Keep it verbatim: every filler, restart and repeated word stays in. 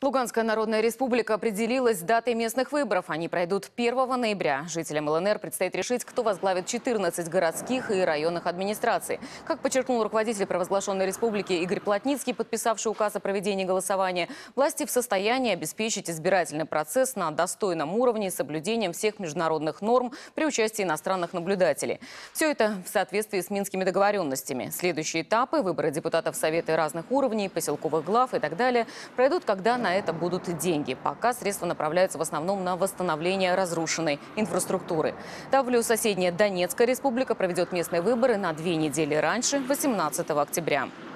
Луганская Народная Республика определилась с датой местных выборов. Они пройдут первого ноября. Жителям ЛНР предстоит решить, кто возглавит четырнадцать городских и районных администраций. Как подчеркнул руководитель провозглашенной республики Игорь Плотницкий, подписавший указ о проведении голосования, власти в состоянии обеспечить избирательный процесс на достойном уровне с соблюдением всех международных норм при участии иностранных наблюдателей. Все это в соответствии с минскими договоренностями. Следующие этапы – выборы депутатов Совета разных уровней, поселковых глав и так далее – пройдут, когда на это будут деньги. Пока средства направляются в основном на восстановление разрушенной инфраструктуры. Тавлю соседняя Донецкая республика проведет местные выборы на две недели раньше, восемнадцатого октября.